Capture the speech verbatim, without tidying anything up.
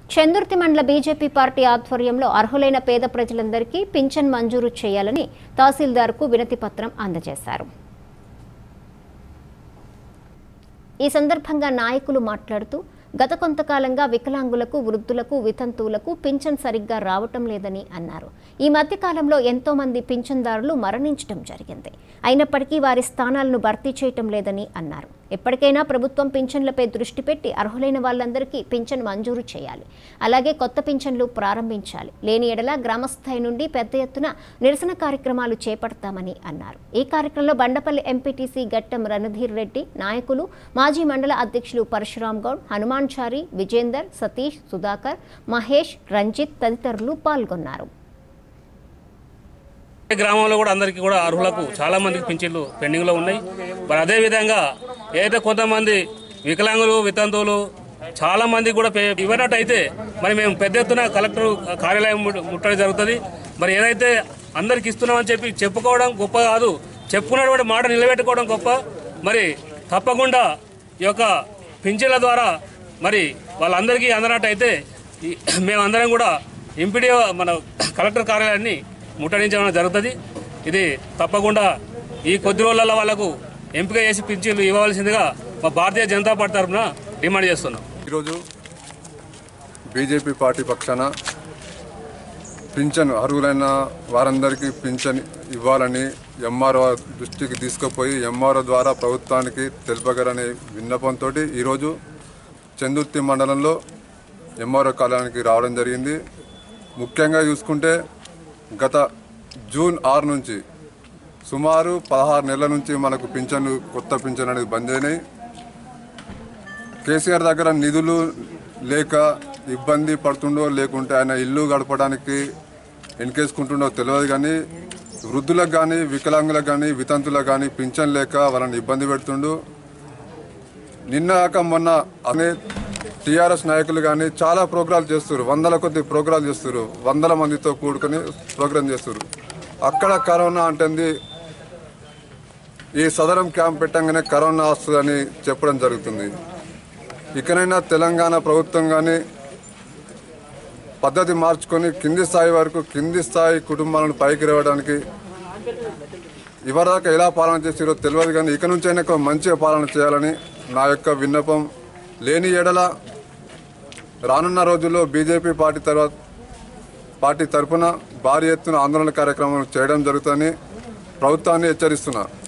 చందుర్తి మండల BJP party ఆధ్వర్యంలో అర్హులైన పేద ప్రజలందరికీ పింఛన్ మంజూరు చేయాలని తహసీల్దార్కు వినతి పత్రం అందజేశారు. ఈ సందర్భంగా నాయకులు మాట్లాడుతూ గత కొంతకాలంగా వికలాంగులకు, వృద్ధులకు, వితంతువులకు పింఛన్ సరిగ్గా రావటం లేదని అన్నారు. ఈ మధ్య కాలంలో ఎంతో మంది పింఛన్దారులు మరణించడం జరిగింది. అయినప్పటికీ వారి స్థానాలను భర్తీ చేయటం లేదని అన్నారు. ఎప్పటికైనా ప్రభుత్వం పింఛన్లపై దృష్టి పెట్టి అర్హులైన వాళ్ళందరికీ పింఛన్ మంజూరు చేయాలి. అలాగే కొత్త పింఛన్లు ప్రారంభించాలి. లేని ఎడల గ్రామస్థాయి నుండి పెద్ద ఎత్తున నిరసన కార్యక్రమాలు చేపడతామని అన్నారు. ఈ కార్యక్రమంలో బండపల్లి ఎంపీటీసీ గట్టం రణధీర్ రెడ్డి, నాయకులు, మాజీ మండల అధ్యక్షులు పరశురామ్ గౌడ్, హనుమాన్ చారి, విజేందర్, సతీష్, సుధాకర్, మహేష్, రంజిత్ తదితరులు పాల్గొన్నారు. గ్రామంలో కూడా అందరికీ కూడా అర్హులకు చాలా మందికి పింఛన్లు పెండింగ్లో ఉన్నాయి. మరి అదేవిధంగా ఏదైతే కొంతమంది వికలాంగులు, వితంతువులు చాలా మంది కూడా ఇవ్వనట్టయితే మరి మేము పెద్ద ఎత్తున కలెక్టర్ కార్యాలయం ముట్టడి జరుగుతుంది. మరి ఏదైతే అందరికి ఇస్తున్నామని చెప్పి చెప్పుకోవడం గొప్ప కాదు, చెప్పుకున్నటువంటి మాట నిలబెట్టుకోవడం గొప్ప. మరి తప్పకుండా ఈ యొక్క పింఛన్ల ద్వారా మరి వాళ్ళందరికీ అందనట్టయితే మేమందరం కూడా ఎంపీడీ మన కలెక్టర్ కార్యాలయాన్ని ముట్టడించడం జరుగుతుంది. ఇది తప్పకుండా ఈ కొద్ది రోజులలో వాళ్ళకు ఎంపిక చేసి పింఛన్లు ఇవ్వవలసిందిగా మా భారతీయ జనతా పార్టీ తరఫున డిమాండ్ చేస్తున్నాం. ఈరోజు బీజేపీ పార్టీ పక్షాన పింఛన్ అర్హులైన వారందరికీ పింఛన్ ఇవ్వాలని ఎంఆర్ఓ దృష్టికి తీసుకుపోయి ఎంఆర్ఓ ద్వారా ప్రభుత్వానికి తెలుపగలనే విన్నపంతో ఈరోజు చందుర్తి మండలంలో ఎంఆర్ఓ కార్యాలయానికి రావడం జరిగింది. ముఖ్యంగా చూసుకుంటే గత జూన్ ఆరు నుంచి సుమారు పదహారు నెలల నుంచి మనకు పింఛన్లు, కొత్త పింఛన్ అనేది బంద్ అయినాయి. కేసీఆర్ దగ్గర నిధులు లేక ఇబ్బంది పడుతుండో, లేకుంటే ఆయన ఇల్లు గడపడానికి ఎన్కేసుకుంటుండో తెలియదు. కానీ వృద్ధులకు కానీ, వికలాంగులకు కానీ, వితంతులకు కానీ పింఛన్ లేక వాళ్ళని ఇబ్బంది పెడుతుండు. నిన్న మొన్న అనే టీఆర్ఎస్ నాయకులు కానీ చాలా ప్రోగ్రాలు చేస్తారు, వందల కొద్ది ప్రోగ్రాలు చేస్తారు, వందల మందితో కూడుకొని ప్రోగ్రాం చేస్తారు. అక్కడ కరోనా అంటుంది, ఈ సదరం క్యాంప్ పెట్టంగానే కరోనా వస్తుందని చెప్పడం జరుగుతుంది. ఇకనైనా తెలంగాణ ప్రభుత్వం కానీ పద్ధతి మార్చుకొని కింది స్థాయి వరకు, కింది స్థాయి కుటుంబాలను పైకి రావడానికి ఇవరిదాకా ఎలా పాలన చేసారో తెలియదు. కానీ ఇక నుంచైనా మంచిగా పాలన చేయాలని నా యొక్క విన్నపం. లేని ఎడల రానున్న రోజుల్లో బీజేపీ పార్టీ తర్వాత పార్టీ తరఫున భారీ ఎత్తున ఆందోళన కార్యక్రమం చేయడం జరుగుతుందని ప్రభుత్వాన్ని హెచ్చరిస్తున్నా.